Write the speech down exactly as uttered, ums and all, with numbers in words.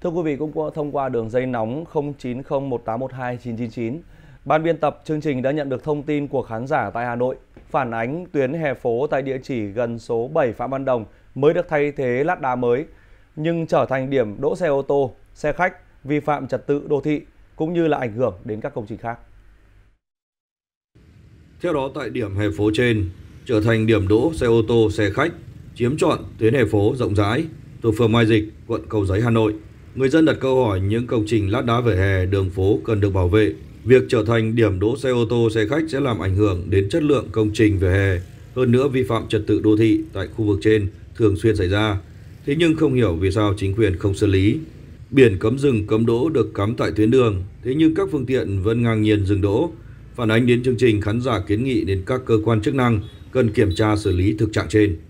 Thưa quý vị, cũng qua- thông qua đường dây nóng không chín không một tám một hai chín chín chín, ban biên tập chương trình đã nhận được thông tin của khán giả tại Hà Nội phản ánh tuyến hè phố tại địa chỉ gần số bảy Phạm Văn Đồng mới được thay thế lát đá mới, nhưng trở thành điểm đỗ xe ô tô, xe khách, vi phạm trật tự đô thị cũng như là ảnh hưởng đến các công trình khác. Theo đó, tại điểm hè phố trên trở thành điểm đỗ xe ô tô, xe khách, chiếm trọn tuyến hè phố rộng rãi thuộc phường Mai Dịch, quận Cầu Giấy, Hà Nội. Người dân đặt câu hỏi những công trình lát đá vỉa hè, đường phố cần được bảo vệ. Việc trở thành điểm đỗ xe ô tô, xe khách sẽ làm ảnh hưởng đến chất lượng công trình vỉa hè. Hơn nữa, vi phạm trật tự đô thị tại khu vực trên thường xuyên xảy ra. Thế nhưng không hiểu vì sao chính quyền không xử lý. Biển cấm dừng cấm đỗ được cắm tại tuyến đường, thế nhưng các phương tiện vẫn ngang nhiên dừng đỗ. Phản ánh đến chương trình, khán giả kiến nghị đến các cơ quan chức năng cần kiểm tra xử lý thực trạng trên.